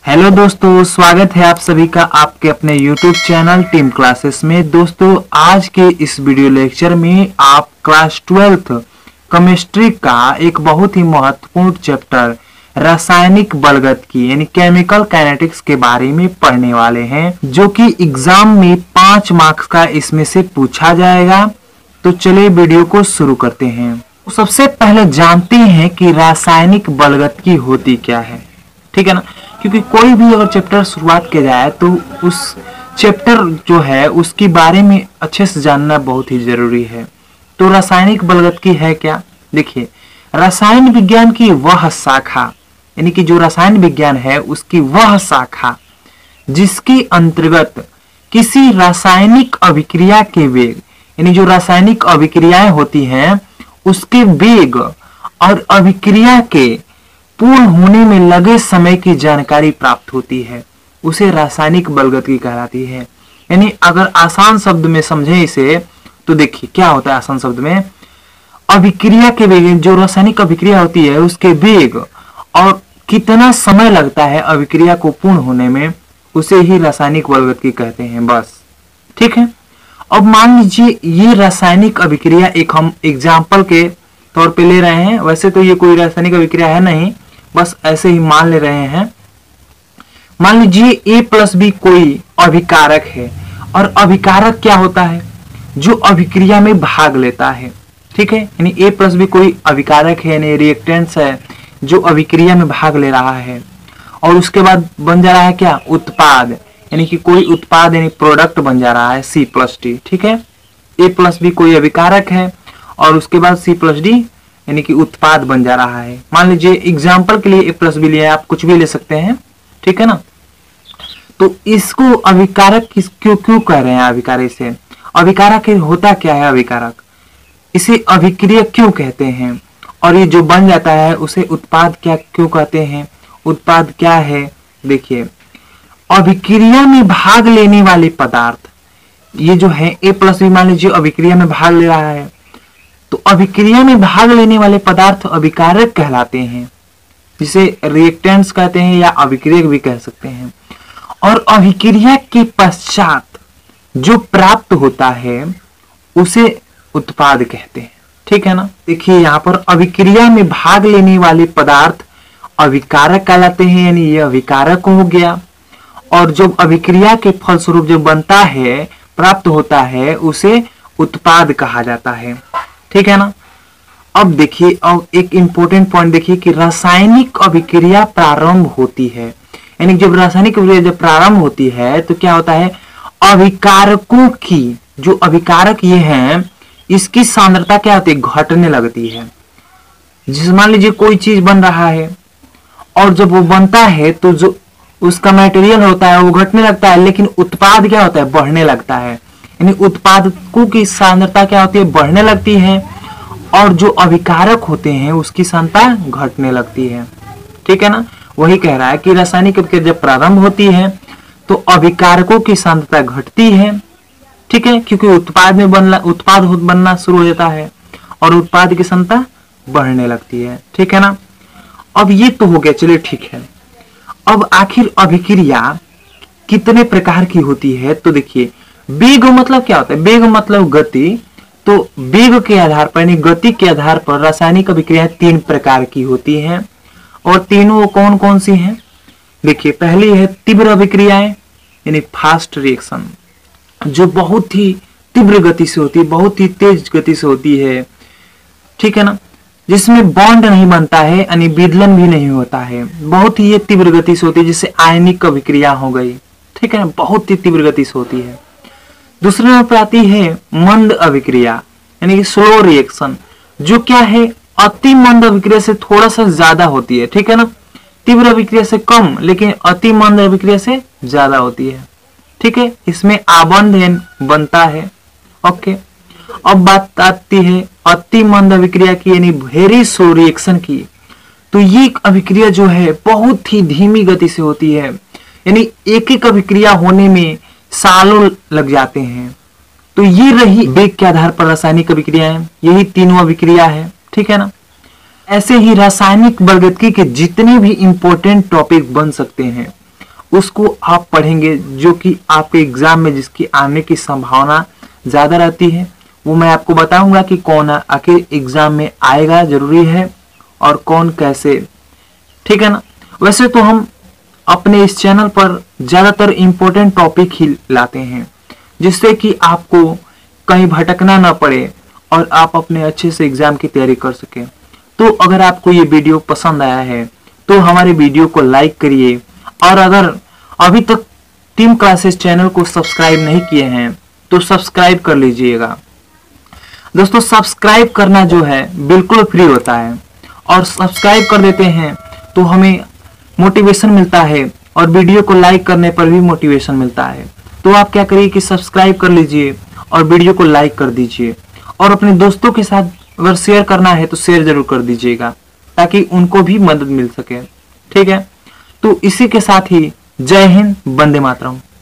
Hello दोस्तों, स्वागत है आप सभी का आपके अपने YouTube चैनल टीम क्लासेस में। दोस्तों, आज के इस वीडियो लेक्चर में आप क्लास 12th केमिस्ट्री का एक बहुत ही महत्वपूर्ण चैप्टर रासायनिक बलगत की यानी केमिकल काइनेटिक्स के बारे में पढ़ने वाले हैं, जो कि एग्जाम में 5 मार्क्स का इसमें से पूछा जाएगा। तो चलिए वीडियो को शुरू करते हैं। सबसे पहले जानते हैं कि रासायनिक बलगत की होती क्या है, ठीक है ना। क्योंकि कोई भी अगर चैप्टर शुरुआत किया जाए तो उस चैप्टर जो है उसके बारे में अच्छे से जानना बहुत ही जरूरी है। तो रासायनिक बलगत की है क्या? देखिए, रसायन विज्ञान की वह शाखा यानी कि जो रसायन विज्ञान है उसकी वह शाखा जिसके अंतर्गत किसी रासायनिक अभिक्रिया के वेग यानी जो रासायनिक अभिक्रियाएं होती हैं उसके वेग और अभिक्रिया के पूर्ण होने में लगे समय की जानकारी प्राप्त होती है, उसे रासायनिक बलगत की कहलाती है। यानी अगर आसान शब्द में समझे इसे तो देखिए क्या होता है। आसान शब्द में अभिक्रिया के वेग, जो रासायनिक अभिक्रिया होती है उसके वेग और कितना समय लगता है अभिक्रिया को पूर्ण होने में, उसे ही रासायनिक बलगत की कहते हैं। बस ठीक है। अब मान लीजिए ये रासायनिक अभिक्रिया एक हम एग्जाम्पल के तौर पे ले रहे हैं। वैसे तो ये कोई रासायनिक अभिक्रिया है नहीं, बस ऐसे ही मान ले रहे हैं। मान लीजिए A+B कोई अभिकारक है, और अभिकारक क्या होता है? जो अभिक्रिया में भाग लेता है, ठीक है। यानी A+B कोई अभिकारक है यानी रिएक्टेंट्स है जो अभिक्रिया में भाग ले रहा है, और उसके बाद बन जा रहा है क्या? उत्पाद, यानी कि कोई उत्पाद यानी प्रोडक्ट बन जा रहा है C+D, ठीक है। A+B कोई अभिकारक है और उसके बाद C+D यानी कि उत्पाद बन जा रहा है। मान लीजिए एग्जाम्पल के लिए A+B लिया, आप कुछ भी ले सकते हैं, ठीक है ना। तो इसको अभिकारक क्यों कह रहे हैं? अभिकारक से अभिकारक होता क्या है? अभिकारक इसे अभिक्रिया क्यों कहते हैं? और ये जो बन जाता है उसे उत्पाद क्या क्यों कहते हैं? उत्पाद क्या है? देखिए, अभिक्रिया में भाग लेने वाले पदार्थ, ये जो है A+B मान लीजिए अभिक्रिया में भाग ले रहा है, तो अभिक्रिया में भाग लेने वाले पदार्थ अभिकारक कहलाते हैं, जिसे रिएक्टेंट्स कहते हैं या अभिक्रियक भी कह सकते हैं। और अभिक्रिया के पश्चात जो प्राप्त होता है उसे उत्पाद कहते हैं, ठीक है ना। देखिए यहाँ पर अभिक्रिया में भाग लेने वाले पदार्थ अभिकारक कहलाते हैं, यानी ये अभिकारक हो गया। और जब अभिक्रिया के फलस्वरूप जो बनता है, प्राप्त होता है, उसे उत्पाद कहा जाता है, ठीक है ना। अब देखिए, अब एक इंपॉर्टेंट पॉइंट देखिए कि रासायनिक अभिक्रिया प्रारंभ होती है, यानी जब रासायनिक अभिक्रिया जब प्रारंभ होती है तो क्या होता है? अभिकारकों की, जो अभिकारक ये हैं, इसकी सांद्रता क्या होती है? घटने लगती है। जिस मान लीजिए कोई चीज बन रहा है और जब वो बनता है तो जो उसका मटेरियल होता है वो घटने लगता है, लेकिन उत्पाद क्या होता है? बढ़ने लगता है। यानी उत्पादकों की सांद्रता क्या होती है? बढ़ने लगती है, और जो अभिकारक होते हैं उसकी सांद्रता घटने लगती है, ठीक है ना। वही कह रहा है कि रासायनिक अभिक्रिया जब प्रारंभ होती है तो अभिकारकों की सांद्रता घटती है, ठीक है, क्योंकि उत्पाद बनना शुरू हो जाता है और उत्पाद की सांद्रता बढ़ने लगती है, ठीक है ना। अब ये तो हो गया, चलिए ठीक है। अब आखिर अभिक्रिया कितने प्रकार की होती है? तो देखिए, वेग मतलब क्या होता है? वेग मतलब गति। तो वेग के आधार पर यानी गति के आधार पर रासायनिक अभिक्रियाएं 3 प्रकार की होती हैं, और तीनों कौन कौन सी हैं? देखिए, पहली है तीव्र अभिक्रियाएं यानी फास्ट रिएक्शन, जो बहुत ही तीव्र गति से होती है, बहुत ही तेज गति से होती है, ठीक है ना, जिसमें बॉन्ड नहीं बनता है यानी विदलन भी नहीं होता है, बहुत ही ये तीव्र गति से होती है, जिससे आयनिक अभिक्रिया हो गई, ठीक है ना, बहुत ही तीव्र गति से होती है। दूसरे नंबर पर आती है मंद अभिक्रिया यानी कि स्लो रिएक्शन, जो क्या है? अति मंद अभिक्रिया से थोड़ा सा ज्यादा होती है, ठीक है ना। तीव्र अभिक्रिया से कम, लेकिन अति मंद अभिक्रिया से ज्यादा होती है, ठीक है। इसमें आबंध बनता है, ओके। अब बात आती है अति मंद अभिक्रिया की यानी वेरी स्लो रिएक्शन की। तो ये अभिक्रिया जो है बहुत ही धीमी गति से होती है, यानी एक एक अभिक्रिया होने में सालों लग जाते हैं। तो ये रही वेग के आधार पर रासायनिक अभिक्रियाएं, यही तीनों अभिक्रिया है, ठीक है ना। ऐसे ही रासायनिक बलगतकी के जितने भी इंपॉर्टेंट टॉपिक बन सकते हैं उसको आप पढ़ेंगे, जो कि आपके एग्जाम में जिसकी आने की संभावना ज्यादा रहती है, वो मैं आपको बताऊंगा कि कौन आखिर एग्जाम में आएगा जरूरी है और कौन कैसे। ठीक है ना। वैसे तो हम अपने इस चैनल पर ज्यादातर इंपॉर्टेंट टॉपिक ही लाते हैं, जिससे कि आपको कहीं भटकना ना पड़े और आप अपने अच्छे से एग्जाम की तैयारी कर सके। तो अगर आपको ये वीडियो पसंद आया है तो हमारे वीडियो को लाइक करिए, और अगर अभी तक टीम क्लासेस चैनल को सब्सक्राइब नहीं किए हैं तो सब्सक्राइब कर लीजिएगा। दोस्तों, सब्सक्राइब करना जो है बिल्कुल फ्री होता है, और सब्सक्राइब कर देते हैं तो हमें मोटिवेशन मिलता है, और वीडियो को लाइक करने पर भी मोटिवेशन मिलता है। तो आप क्या करिए कि सब्सक्राइब कर लीजिए और वीडियो को लाइक कर दीजिए, और अपने दोस्तों के साथ अगर शेयर करना है तो शेयर जरूर कर दीजिएगा, ताकि उनको भी मदद मिल सके। ठीक है। तो इसी के साथ ही जय हिंद, वंदे मातरम।